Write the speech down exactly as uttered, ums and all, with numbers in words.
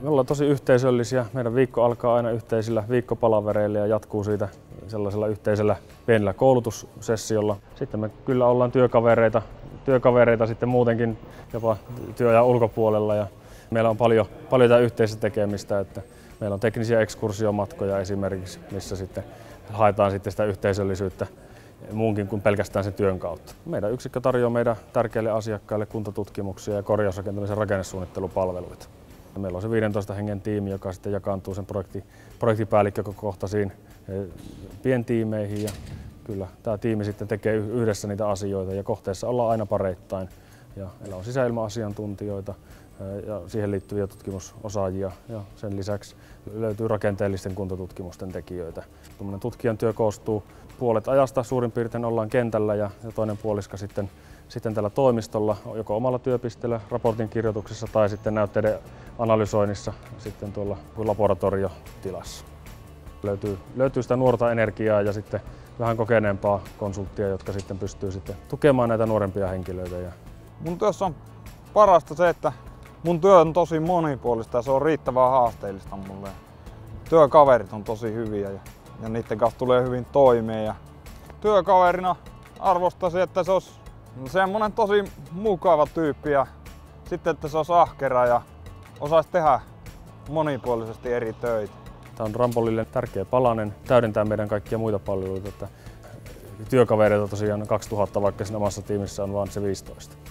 Me ollaan tosi yhteisöllisiä. Meidän viikko alkaa aina yhteisillä viikkopalavereilla ja jatkuu siitä sellaisella yhteisellä pienellä koulutussessiolla. Sitten me kyllä ollaan työkavereita, työkavereita sitten muutenkin jopa työajan ulkopuolella. Ja meillä on paljon, paljon tätä yhteistä tekemistä. Että meillä on teknisiä ekskursiomatkoja esimerkiksi, missä sitten haetaan sitten sitä yhteisöllisyyttä muunkin kuin pelkästään sen työn kautta. Meidän yksikkö tarjoaa meidän tärkeille asiakkaille kuntatutkimuksia ja korjausrakentamisen rakennesuunnittelupalveluita. Meillä on se viidentoista hengen tiimi, joka sitten jakaantuu sen projekti, projektipäällikkökohtaisiin pientiimeihin. Ja kyllä tämä tiimi sitten tekee yhdessä niitä asioita ja kohteessa ollaan aina pareittain. Ja meillä on sisäilma-asiantuntijoita ja siihen liittyviä tutkimusosaajia ja sen lisäksi löytyy rakenteellisten kuntotutkimusten tekijöitä. Tuommoinen tutkijan työ koostuu puolet ajasta suurin piirtein ollaan kentällä ja toinen puoliska sitten, sitten tällä toimistolla, joko omalla työpisteellä, raportin kirjoituksessa tai sitten näytteiden analysoinnissa sitten tuolla laboratoriotilassa. Löytyy, löytyy sitä nuorta energiaa ja sitten vähän kokeneempaa konsulttia, jotka sitten pystyy sitten tukemaan näitä nuorempia henkilöitä. Mun työssä on parasta se, että mun työ on tosi monipuolista ja se on riittävän haasteellista mulle. Työkaverit on tosi hyviä ja, ja niiden kanssa tulee hyvin toimeen. Ja työkaverina arvostaisin, että se olisi semmonen tosi mukava tyyppi ja sitten, että se olisi ahkera ja osaisi tehdä monipuolisesti eri töitä. Tämä on Rambollille tärkeä palanen, täydentää meidän kaikkia muita palveluita. Että työkavereita tosiaan kaksituhatta, vaikka siinä omassa tiimissä on vain se viisitoista.